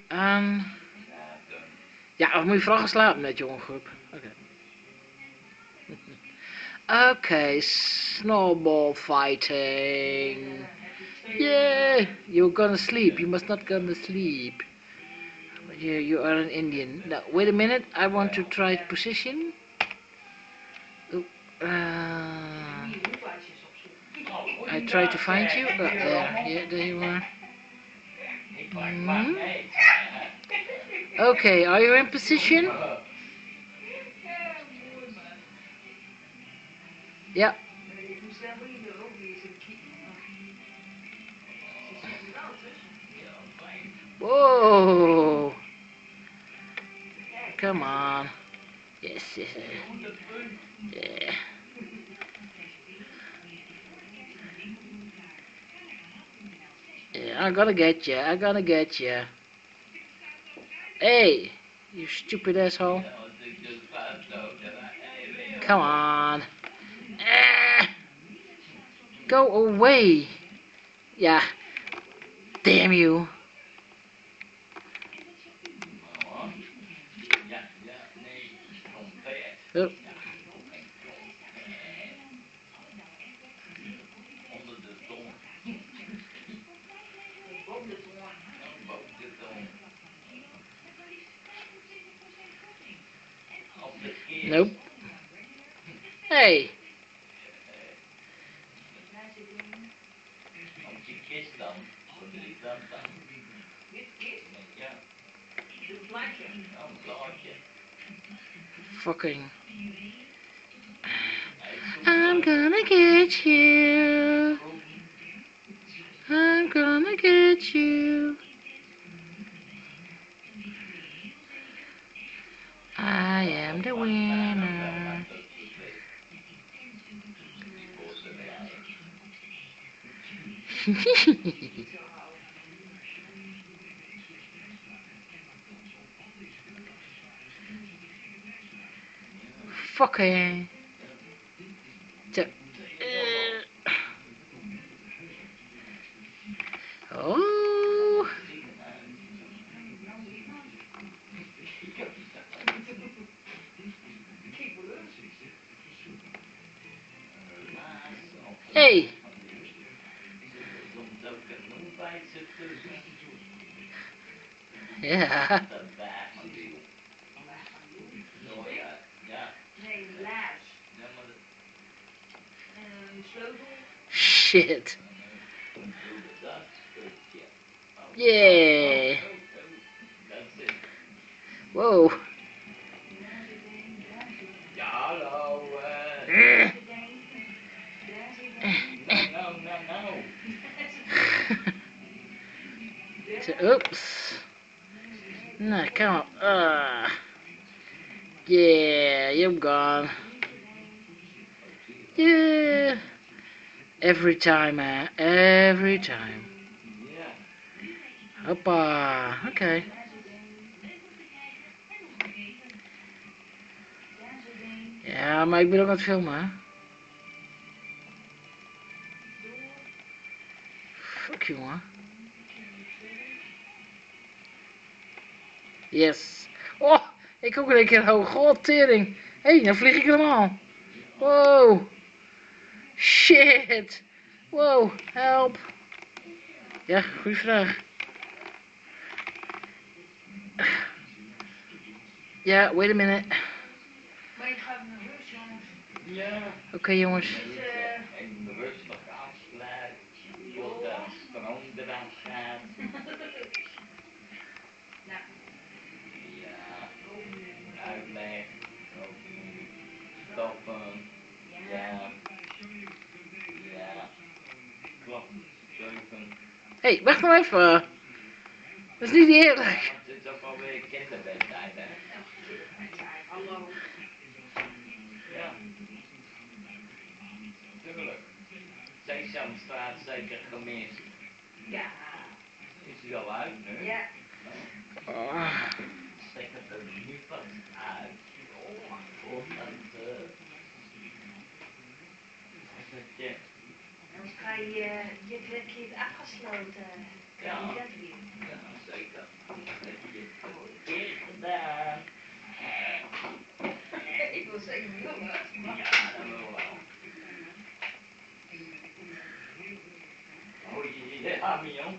Ja, of moet je vooral gaan slapen met jonge groep? Oké. Oké, snowball fighting. Yeah, you're gonna sleep. You must not gonna sleep. You are an Indian. Now, wait a minute. I want to try position. I try to find you. There. Yeah, there you are. Okay, are you in position? Yeah. Whoa. Come on. Yes, yes. Yeah. Yeah, I'm gonna get you. I'm gonna get you. Hey, you stupid asshole. Come on. Go away. Yeah. Damn you. Oh. Nope. Hey. Fucking. I'm gonna get you. I'm gonna get you. I am the winner. Fucking. Oh. Hey. Ja. Shit. Yeah. Whoa. Oops. No, come on. Yeah, you're gone. Yeah. Every time, man. Every time. Hoppa. Okay. Ja, maar ik ben ook aan het filmen, hè. Fuck, jongen. Yes. Oh, ik ook in één keer hoog. God, tering. Hé, nou vlieg ik helemaal. Wow. Shit. Wow, help. Ja, goede vraag. Ja, wait a minute. Maar je gaat naar rust, jongens. Ja. Oké, jongens. En rustig afsluit. Tot de stroom eraf gaat. Nou. Ja. Uitleg. Stoppen. Ja. Ja. Klappen. Steuven. Hé, wacht nou even. Dat is niet eerlijk. Het is ook alweer kinderbedtijd, hè? Hallo. Ja. Tuurlijk. Sesamstraat zeker gemist. Ja. Is hij al uit nu? Ja. Stek het er nu pas uit. Of dat Anders ga je, heb je het afgesloten. Ja. Dat weer. Ja, zeker. wil het. Ja, dat wil wel. Oh jee, ja, Mion.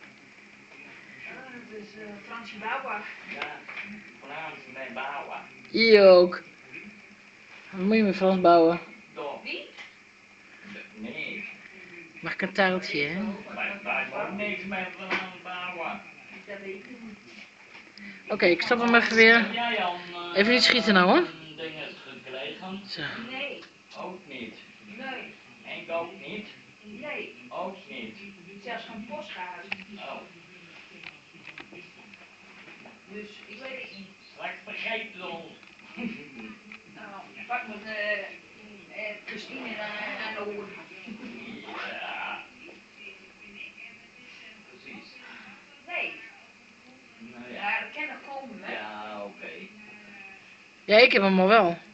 Het is Fransje Bouwbach. Ja, Frans met bouwen. Hier ook. Wat moet je met Frans bouwen? Toch? Wie? Nee, Mag ik een taartje, hè? wij mogen niks met Frans bouwen. Dat weet ik niet. Oké, ik stop hem even weer. Heb jij al Even niet schieten nou, hoor. dingen gekregen? Zo. Nee, Ook niet. nee, Ik ook niet. nee. Ook niet. Zelfs geen postkaart. Oh, Dus ik weet het niet. straks vergeet het ons. Nou, pak met Christine naar de oren. Ja. Precies. Nee, Nou ja. ja, dat kan nog komen, hè. Ja, oké. Ja, ik heb hem al wel.